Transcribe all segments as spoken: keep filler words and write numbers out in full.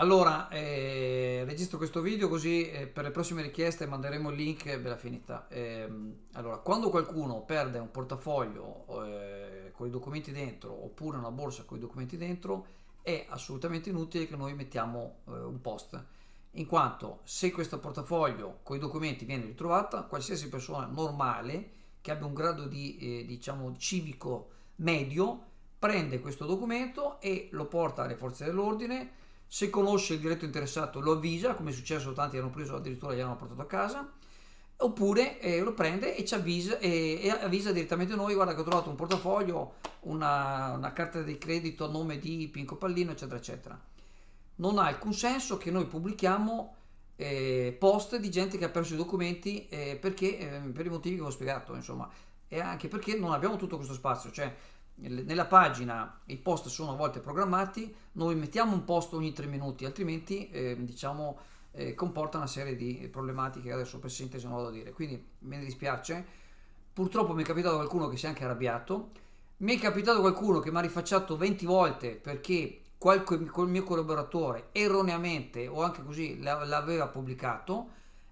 Allora, eh, registro questo video così eh, per le prossime richieste manderemo il link e bella finita. Ehm, allora, quando qualcuno perde un portafoglio eh, con i documenti dentro oppure una borsa con i documenti dentro, è assolutamente inutile che noi mettiamo eh, un post, in quanto se questo portafoglio con i documenti viene ritrovata, qualsiasi persona normale che abbia un grado di eh, diciamo civico medio prende questo documento e lo porta alle forze dell'ordine. Se conosce il diretto interessato lo avvisa, come è successo, tanti hanno preso addirittura, gli hanno portato a casa, oppure eh, lo prende e ci avvisa, e, e avvisa direttamente noi: guarda che ho trovato un portafoglio, una, una carta di credito a nome di Pinco Pallino, eccetera eccetera. Non ha alcun senso che noi pubblichiamo eh, post di gente che ha perso i documenti eh, perché, eh, per i motivi che ho spiegato, insomma, e anche perché non abbiamo tutto questo spazio. Cioè, nella pagina i post sono a volte programmati, noi mettiamo un post ogni tre minuti, altrimenti eh, diciamo eh, comporta una serie di problematiche che adesso per sintesi non vado a dire, quindi me ne dispiace. Purtroppo mi è capitato qualcuno che si è anche arrabbiato, mi è capitato qualcuno che mi ha rifacciato venti volte perché qualche, col mio collaboratore erroneamente o anche così l'aveva pubblicato,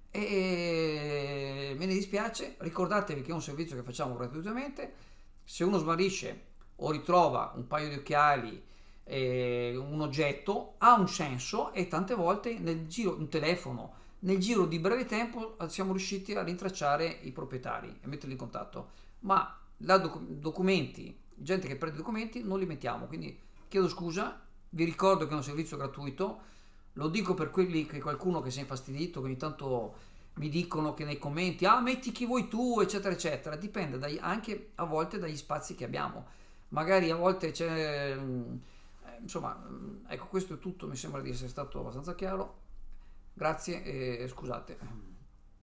e me ne dispiace. Ricordatevi che è un servizio che facciamo gratuitamente. Se uno smarrisce o ritrova un paio di occhiali, eh, un oggetto, ha un senso, e tante volte nel giro, un telefono, nel giro di breve tempo siamo riusciti a rintracciare i proprietari e metterli in contatto. Ma la doc- documenti, gente che perde documenti, non li mettiamo, quindi chiedo scusa, vi ricordo che è un servizio gratuito, lo dico per quelli che qualcuno che si è infastidito, che ogni tanto mi dicono che nei commenti ah metti chi vuoi tu, eccetera eccetera. Dipende dai, anche a volte dagli spazi che abbiamo, magari a volte c'è eh, insomma, ecco, questo è tutto, mi sembra di essere stato abbastanza chiaro. Grazie e scusate.